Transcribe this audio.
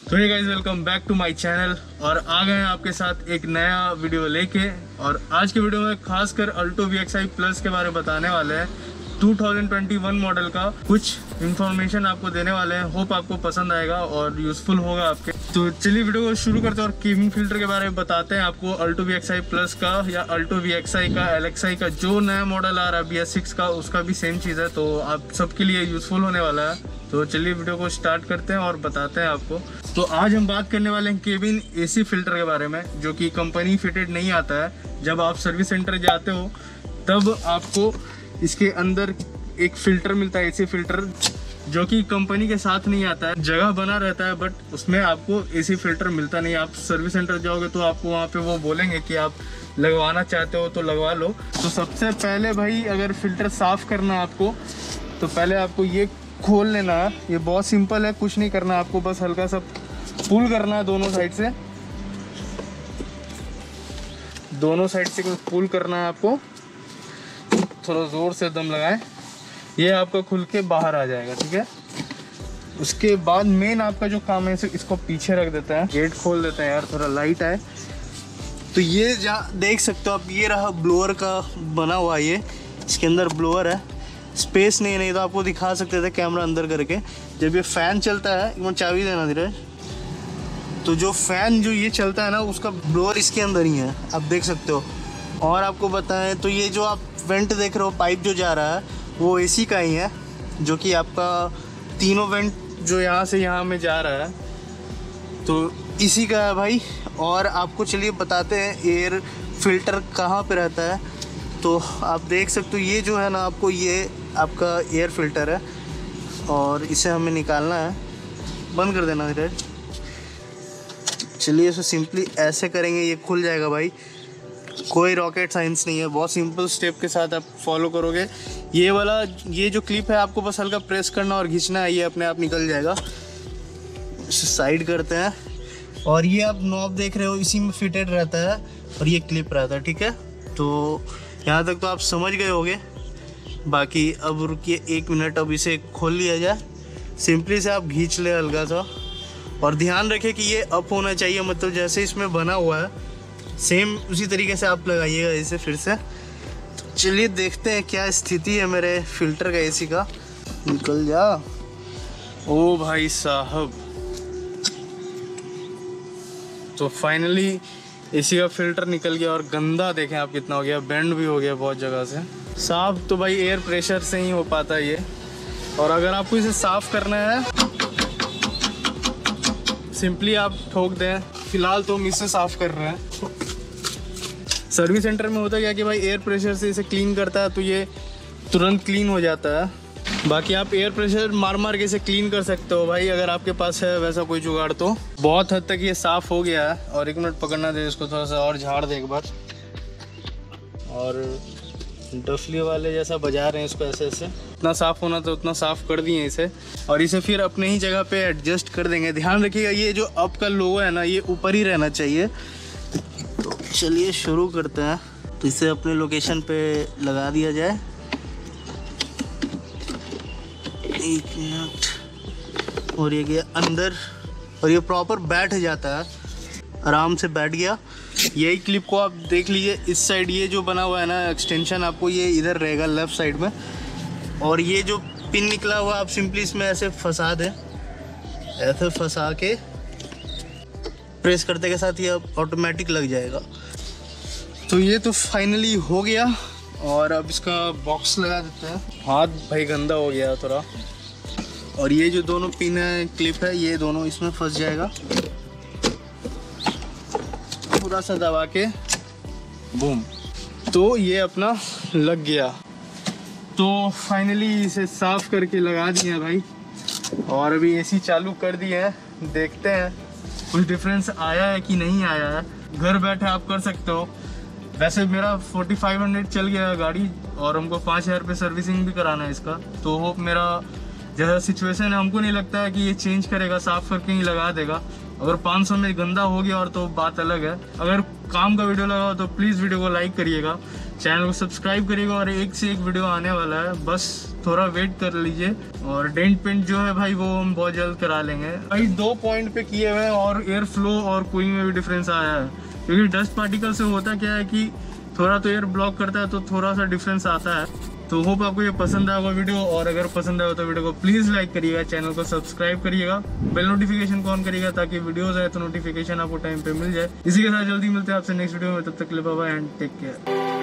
तो hey guys, welcome back to my channel. और आ गए हैं आपके साथ एक नया वीडियो लेके। और आज के वीडियो में खासकर अल्टो VXi प्लस के बारे में बताने वाले हैं। 2021 मॉडल का कुछ इन्फॉर्मेशन आपको देने वाले हैं। होप आपको पसंद आएगा और यूजफुल होगा आपके। तो चलिए वीडियो को शुरू करते हैं और केबिन फिल्टर के बारे में बताते हैं आपको। अल्टो VXi प्लस का या अल्टो VXi का LXi का जो नया मॉडल आ रहा है BS6 का, उसका भी सेम चीज़ है, तो आप सबके लिए यूजफुल होने वाला है। तो चलिए वीडियो को स्टार्ट करते हैं और बताते हैं आपको। तो आज हम बात करने वाले हैं केबिन AC फिल्टर के बारे में, जो कि कंपनी फिटेड नहीं आता है। जब आप सर्विस सेंटर जाते हो तब आपको इसके अंदर एक फिल्टर मिलता है, AC फिल्टर, जो कि कंपनी के साथ नहीं आता है। जगह बना रहता है बट उसमें आपको AC फिल्टर मिलता नहीं। आप सर्विस सेंटर जाओगे तो आपको वहाँ पे वो बोलेंगे कि आप लगवाना चाहते हो तो लगवा लो। तो सबसे पहले भाई, अगर फिल्टर साफ़ करना है आपको, तो पहले आपको ये खोल लेना है। ये बहुत सिंपल है, कुछ नहीं करना आपको, बस हल्का सा पुल करना है दोनों साइड से। दोनों साइड से पुल करना है आपको, थोड़ा ज़ोर से दम लगाएं। ये आपका खुल के बाहर आ जाएगा, ठीक है। उसके बाद मेन आपका जो काम है, इसको पीछे रख देता है। गेट खोल देते हैं यार, थोड़ा लाइट आए। तो ये जहाँ देख सकते हो आप, ये रहा ब्लोअर का बना हुआ। ये इसके अंदर ब्लोअर है, स्पेस नहीं तो आपको दिखा सकते थे कैमरा अंदर करके। जब ये फ़ैन चलता है, एक बार चाबी देना धीरे, तो जो फ़ैन जो ये चलता है ना, उसका ब्लोअर इसके अंदर ही है, आप देख सकते हो। और आपको बताएं तो ये जो आप वेंट देख रहे हो, पाइप जो जा रहा है, वो AC का ही है, जो कि आपका तीनों वेंट जो यहाँ से यहाँ में जा रहा है, तो इसी का है भाई। और आपको चलिए बताते हैं एयर फिल्टर कहाँ पे रहता है। तो आप देख सकते हो, ये जो है ना, आपको ये आपका एयर फिल्टर है और इसे हमें निकालना है। बंद कर देना धीरे। चलिए इसे सिंपली ऐसे करेंगे, ये खुल जाएगा भाई। कोई रॉकेट साइंस नहीं है, बहुत सिंपल स्टेप के साथ आप फॉलो करोगे। ये वाला, ये जो क्लिप है, आपको बस हल्का प्रेस करना और खींचना है, ये अपने आप निकल जाएगा। इसे साइड करते हैं। और ये आप नॉब देख रहे हो, इसी में फिटेड रहता है और ये क्लिप रहता है, ठीक है। तो यहाँ तक तो आप समझ गए होंगे। बाकी अब रुकिए 1 मिनट, अब इसे खोल लिया जाए। सिंपली से आप खींच ले हल्का सा, और ध्यान रखें कि ये अप होना चाहिए, मतलब जैसे इसमें बना हुआ है सेम उसी तरीके से आप लगाइएगा इसे फिर से। तो चलिए देखते हैं क्या स्थिति है मेरे फिल्टर का, AC का। निकल जा। ओ भाई साहब, तो फाइनली AC का फिल्टर निकल गया। और गंदा देखें आप कितना हो गया, बेंड भी हो गया बहुत जगह से। साफ तो भाई एयर प्रेशर से ही हो पाता है ये। और अगर आपको इसे साफ करना है, सिंपली आप ठोक दें। फिलहाल तो हम इससे साफ कर रहे हैं। सर्विस सेंटर में होता क्या कि भाई एयर प्रेशर से इसे क्लीन करता है, तो ये तुरंत क्लीन हो जाता है। बाकी आप एयर प्रेशर मार के इसे क्लीन कर सकते हो भाई, अगर आपके पास है वैसा कोई जुगाड़। तो बहुत हद तक ये साफ़ हो गया है। और 1 मिनट पकड़ना दे इसको, थोड़ा सा और झाड़ दे एक बार। और डफली वाले जैसा बजा रहे हैं इसको, ऐसे ऐसे। उतना साफ़ होना तो उतना साफ़ कर दिए इसे। और इसे फिर अपने ही जगह पे एडजस्ट कर देंगे। ध्यान रखिएगा, ये जो अप का लोगो है ना, ये ऊपर ही रहना चाहिए। तो चलिए शुरू करते हैं। तो इसे अपने लोकेशन पे लगा दिया जाए। 1 मिनट, और ये गया अंदर, और ये प्रॉपर बैठ जाता है, आराम से बैठ गया। यही क्लिप को आप देख लीजिए, इस साइड ये जो बना हुआ है ना एक्सटेंशन, आपको ये इधर रहेगा लेफ़्ट साइड में। और ये जो पिन निकला हुआ, आप सिंपली इसमें ऐसे फंसा दें। ऐसे फंसा के प्रेस करते के साथ ये ऑटोमेटिक लग जाएगा। तो ये तो फाइनली हो गया। और अब इसका बॉक्स लगा देते हैं। हाथ भाई गंदा हो गया थोड़ा। और ये जो दोनों पिन है, क्लिप है, ये दोनों इसमें फंस जाएगा। थोड़ा सा दबा के बूम, तो ये अपना लग गया। तो फाइनली इसे साफ करके लगा दिया भाई। और अभी AC चालू कर दिए हैं, देखते हैं कुछ डिफरेंस आया है कि नहीं आया है। घर बैठे आप कर सकते हो। वैसे मेरा 4500 चल गया गाड़ी, और हमको 5000 पे सर्विसिंग भी कराना है इसका। तो होप मेरा जैसा सिचुएशन है, हमको नहीं लगता है कि ये चेंज करेगा, साफ़ करके ही लगा देगा। अगर 500 में गंदा हो गया और तो बात अलग है। अगर काम का वीडियो लगा हो तो प्लीज़ वीडियो को लाइक करिएगा, चैनल को सब्सक्राइब करिएगा और एक से एक वीडियो आने वाला है, बस थोड़ा वेट कर लीजिए। और डेंट पेंट जो है भाई वो हम बहुत जल्द करा लेंगे भाई। 2 पॉइंट पे किए हुए हैं और एयर फ्लो और कूलिंग में भी डिफरेंस आया है, क्योंकि डस्ट पार्टिकल से होता क्या है कि थोड़ा तो एयर ब्लॉक करता है, तो थोड़ा सा डिफरेंस आता है। तो होप आपको ये पसंद आएगा वीडियो, और अगर पसंद आए तो वीडियो को प्लीज़ लाइक करिएगा, चैनल को सब्सक्राइब करिएगा, बेल नोटिफिकेशन को ऑन करिएगा ताकि वीडियोस आए तो नोटिफिकेशन आपको टाइम पे मिल जाए। इसी के साथ जल्दी मिलते हैं आपसे नेक्स्ट वीडियो में, तब तक के लिए bye bye and take care.